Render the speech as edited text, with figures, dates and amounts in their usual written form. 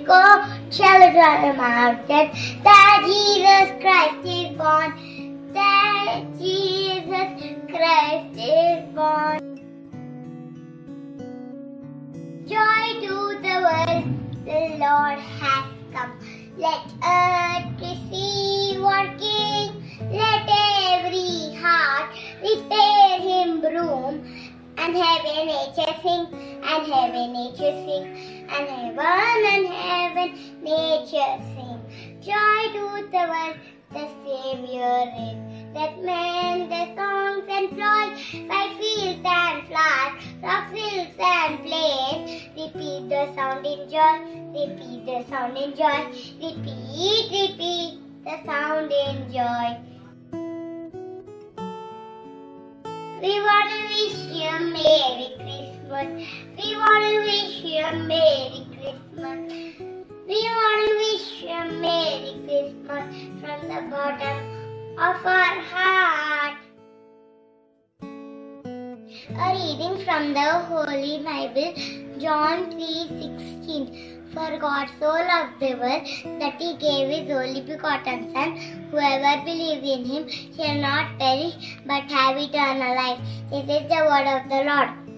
go, children on the mountain, that Jesus Christ is born, that Jesus Christ is born. Joy to the world, the Lord has come. Let earth receive our King, let every heart prepare him room, and heaven nature sing, and heaven nature sing, and heaven nature sing. Joy to the world, the Savior is. Let men the songs employ by fields and flowers, from fields and plains. Repeat the sound in joy, repeat the sound in joy, repeat the sound in joy. We want to wish you a Merry Christmas. We want to wish you a Merry Christmas. We want to wish you a Merry Christmas from the bottom of our heart. A reading from the Holy Bible, John 3:16. For God so loved the world that he gave his only begotten Son. Whoever believes in him shall not perish but have eternal life. This is the word of the Lord.